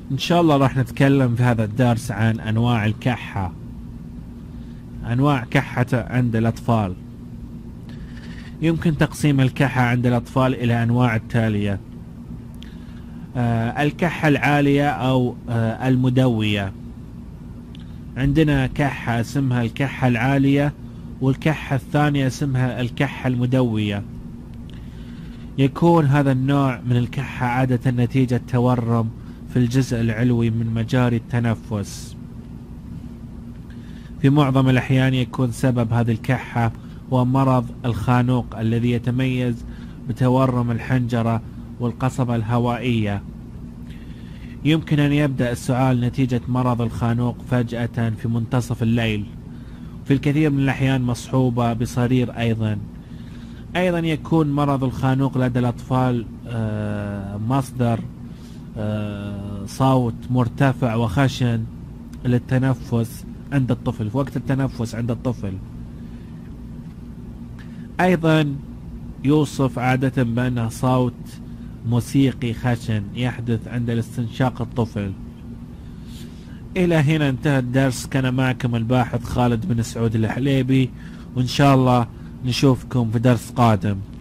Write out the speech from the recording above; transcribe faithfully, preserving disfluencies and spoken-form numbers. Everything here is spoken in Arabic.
إن شاء الله راح نتكلم في هذا الدرس عن أنواع الكحة، أنواع كحة عند الأطفال. يمكن تقسيم الكحة عند الأطفال إلى أنواع التالية: آه الكحة العالية أو آه المدوية. عندنا كحة اسمها الكحة العالية، والكحة الثانية اسمها الكحة المدوية. يكون هذا النوع من الكحة عادة نتيجة تورم في الجزء العلوي من مجاري التنفس. في معظم الأحيان يكون سبب هذه الكحة هو مرض الخانوق الذي يتميز بتورم الحنجرة والقصبة الهوائية. يمكن أن يبدأ السعال نتيجة مرض الخانوق فجأة في منتصف الليل، في الكثير من الأحيان مصحوبة بصرير. أيضا أيضا يكون مرض الخانوق لدى الأطفال مصدر صوت مرتفع وخشن للتنفس عند الطفل، في وقت التنفس عند الطفل. أيضا يوصف عادة بأنه صوت موسيقي خشن يحدث عند الاستنشاق الطفل. إلى هنا انتهى الدرس. كان معكم الباحث خالد بن سعود الحليبي، وإن شاء الله نشوفكم في درس قادم.